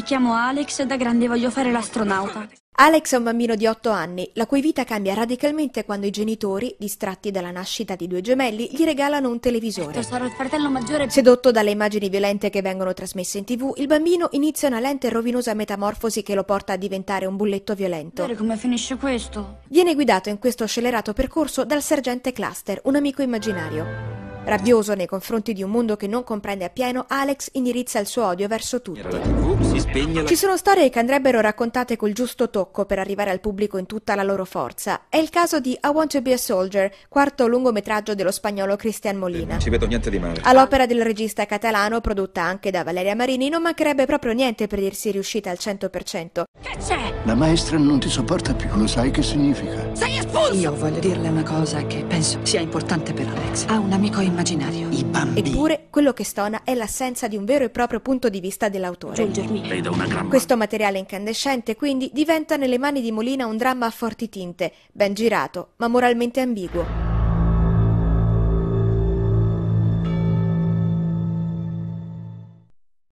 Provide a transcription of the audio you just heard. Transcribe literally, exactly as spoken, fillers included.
chiamo Alex e da grande voglio fare l'astronauta. Alex è un bambino di otto anni, la cui vita cambia radicalmente quando i genitori, distratti dalla nascita di due gemelli, gli regalano un televisore. Certo, sarò il fratello maggiore. Sedotto dalle immagini violente che vengono trasmesse in tv, il bambino inizia una lenta e rovinosa metamorfosi che lo porta a diventare un bulletto violento. Vedere come finisce questo? Viene guidato in questo scellerato percorso dal sergente Cluster, un amico immaginario. Rabbioso nei confronti di un mondo che non comprende appieno, Alex indirizza il suo odio verso tutti. La tivù si spegne la... Ci sono storie che andrebbero raccontate col giusto tocco per arrivare al pubblico in tutta la loro forza. È il caso di I Want to Be a Soldier, quarto lungometraggio dello spagnolo Cristian Molina. Non ci vedo niente di male. All'opera del regista catalano, prodotta anche da Valeria Marini, non mancherebbe proprio niente per dirsi riuscita al cento per cento. Che c'è? La maestra non ti sopporta più, lo sai che significa? Sei espulso! Io voglio dirle una cosa che penso sia importante per Alex. Ha un amico immaginario. I bambini. Eppure, quello che stona è l'assenza di un vero e proprio punto di vista dell'autore. Giungermi. Lei da una gran... Questo materiale incandescente, quindi, diventa nelle mani di Molina un dramma a forti tinte, ben girato, ma moralmente ambiguo.